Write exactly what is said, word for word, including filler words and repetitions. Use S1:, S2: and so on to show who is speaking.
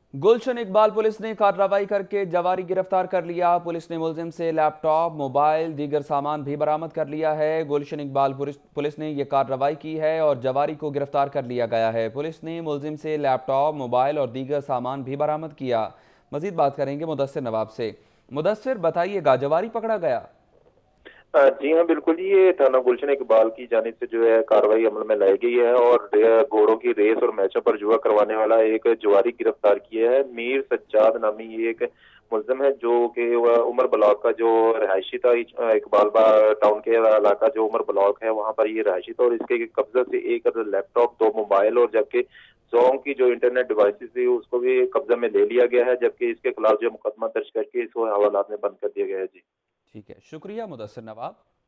S1: गुलशन Iqbal police ने कार्रवाई करके जवारी गिरफ्तार कर लिया। पुलिस ने मुलजिम से लैपटॉप, मोबाइल, दीगर सामान भी बरामद कर लिया है। गुलशन इकबाल पुलिस पुलिस ने यह कार्रवाई की है और जवारी को गिरफ्तार कर लिया गया है। पुलिस ने मुलजिम से लैपटॉप, मोबाइल और दीगर सामान भी बरामद किया। मजीद बात करेंगे मुदस्सिर नवाब से। मुदस्सिर, बताइएगा, जवारी पकड़ा गया?
S2: अ, जी हाँ, बिल्कुल। ये थाना गुलशन इकबाल की जानिब से जो है कार्रवाई अमल में लाई गई है और अ, घोड़ों की रेस और मैचों पर जुआ करवाने वाला एक जुआरी गिरफ्तार किया है। मीर सज्जाद नामी ये एक मुलजिम है जो कि वह उमर ब्लॉक का जो रहायशी था, अ, इकबाल टाउन के इलाका जो उमर ब्लॉक है वहां पर ये रहायशी था और इसके कब्जा से एक लैपटॉप, दो मोबाइल और जबकि जोंग की जो इंटरनेट डिवाइसेस थी उसको भी कब्जा में ले लिया गया है, जबकि इसके खिलाफ जो मुकदमा दर्ज करके इसको हवालात में बंद कर दिया गया है। जी।
S1: ठीक है, शुक्रिया मुदस्सिर नवाब।